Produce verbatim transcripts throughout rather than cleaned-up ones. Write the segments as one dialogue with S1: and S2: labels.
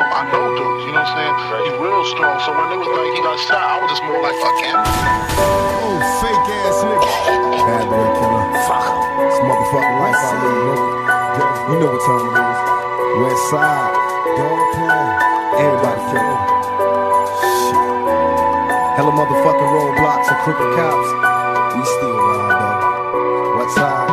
S1: know, I know Duke, you know what I'm saying? He real strong, so when they was like, he got shot, I was just more like, fuck him.
S2: Oh, fake ass nigga. Bad boy killer. Fuck him. It's motherfucking life I live, nigga. You know what time it is. West side, dog pound, everybody killing. Shit. Hella motherfucking roadblocks and crooked cops. We still ride, though. West side,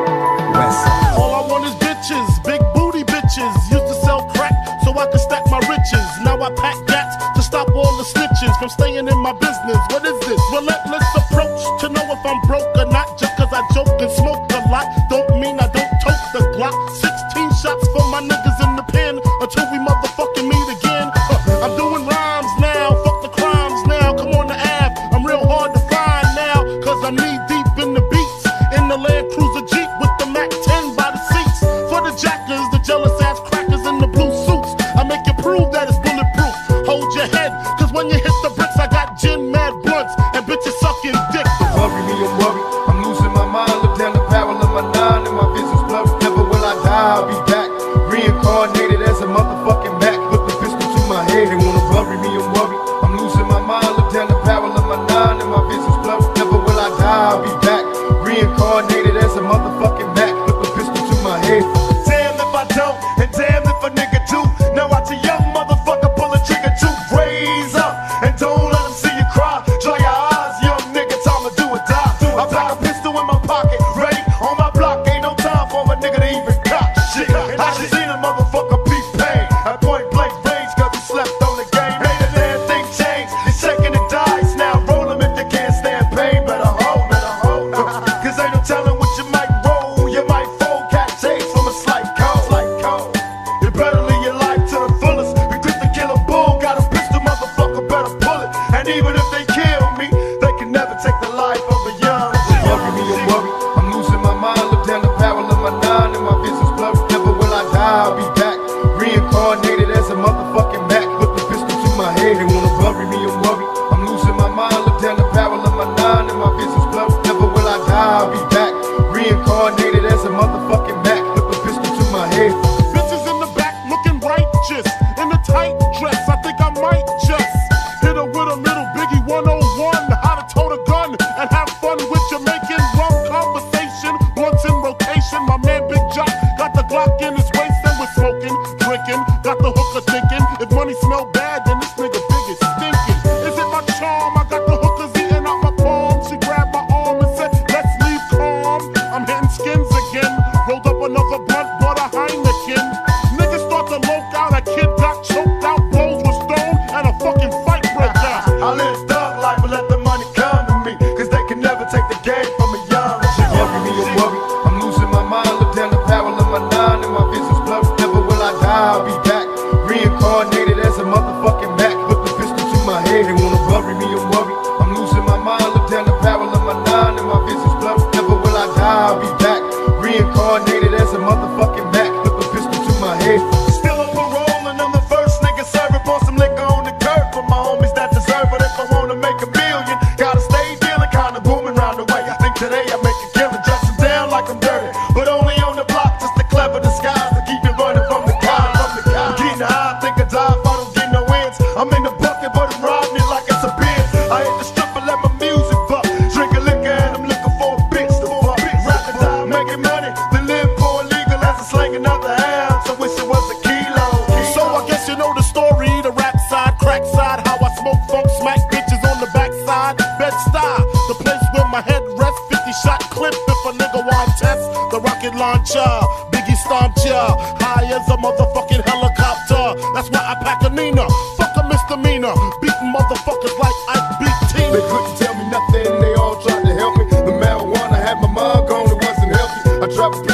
S2: west side.
S3: All I want is bitches, big booty bitches. Used to sell crack so I could stack my riches. Now I pack gats to stop all the snitches from staying in my business. What is this? Relentless approach to know if I'm broke or not. Just cause I joke and smoke a lot don't mean I don't tote the Glock. Sixteen shots for my niggas in the pen until we motherfucking meet again. uh, I'm doing rhymes now, fuck the crimes now. Come on the Ave, I'm real hard to find now, cause I'm knee deep in the beats. In the Land Cruiser Jeep with the Mac ten by the seats. For the jackers, the jealous ass crackers in the blue suits, I make you prove that it's bulletproof. Hold your head, cause when you hit the bricks I got gin, mad blunts, and bitches sucking dick.
S2: Worry me and worry, I'm losing my mind. Look down the barrel of my nine and my vision's blurry. Never will I die, I'll be back, reincarnated as a motherfucking Mac. Put the pistol to my head, they wanna bury me and worry. I'm losing my mind. Look down the barrel of my nine and my vision's blurry. Never will I die, I'll be back, reincarnated as a motherfucking Mac. Put the pistol to my head.
S4: Damn if I don't, and damn if a nigga do. Now watch a young motherfucker pull a trigger to raise up, and don't let him see you cry. Dry your eyes, young nigga, time to do or die. I pack a pistol in my pocket, ready on my block. Ain't no time for a nigga to even cop shit. I just seen a motherfucker be paid at point blank range, cause he slept on the game. Made a damn thing change, he's shaking the dice now. Roll him if you can't stand pain, better hold, better hold. Cause ain't no telling what you might roll, you might fold. Cat chase from a slight cold, slight cold. You better live your life to the fullest. We quick to kill a bull, got a pistol, motherfucker, better pull it. And even if they kill me, they can never take the life of a young.
S2: Worry me and worry, I'm losing my mind. Look down the barrel of my nine and my vision's blurry. Never will I die, I'll be back, reincarnated as a motherfucking Mac. Put the pistol to my head, they wanna bury me and worry. I'm losing my mind. Look down the barrel of my nine and my vision's blurry. Never will I die, I'll be back, reincarnated as a motherfucking Mac. Put the pistol to my head.
S3: Bitches in the back looking righteous in a tight dress. I think I might just hit her with a little Biggie one oh one. How to tote a gun and have fun with Jamaican rum conversation. Blunts in rotation. My man Big Jock got the Glock in his waist and we're smoking, drinking. Got the hooker thinking if money smell bad, then this nigga Big is stinking. Is it my charm? I got the hookers eating out my palm. She grabbed my arm and said, let's leave calm. I'm hitting skins again. Rolled up another blunt, bought a Heineken. Niggas start to loke out. A kid got choked out, blows were stoned, and a fucking fight broke out.
S4: I live thug life, but let the money come to me, cause they can never take the game from a young.
S2: Worry me and worry, I'm losing my mind. Look down the barrel of my nine and my vision's blurry. Never will I die, I'll be back, reincarnated as a motherfucking Mac. Put the pistol to my head, they wanna bury me and worry. I'm losing my mind. Look down the barrel of my nine and my vision's blurry. Never will I die, I'll be back, reincarnated as a motherfucking Mac. Put the pistol to my head.
S4: Still a parole and I'm the first nigga serving. Pour some liquor on the curb for my homies that deserve it. If I wanna make a million, gotta stay dealing, kinda booming round the way. I think today I make a killing, dressing down like I'm dirty, but only on the block, just the clever disguise to keep it running from the cow, from the cow. I'm getting high, I think I die if I don't get no ends. I'm in the bucket, but I'm riding it like it's a Benz. I hit the strip and let my music buck, drinking liquor and I'm looking for a bitch to fuck. Rather die making money than live poor illegal as a slang another half. So wish it was a kilo.
S3: So I guess you know the story, the rap side, crack side, how I smoke funk, smack bitches on the backside. Bed-Stuy, the place where my head rests. fifty shot clip if a nigga want test. The rocket launcher, Biggie stomped ya, high as a motherfucking helicopter. That's why I pack a Nina, fuck a misdemeanor, beating motherfuckers like I beat Tina.
S2: They couldn't tell me nothing, they all tried to help me. The marijuana had my mind gone, it wasn't healthy. I traveled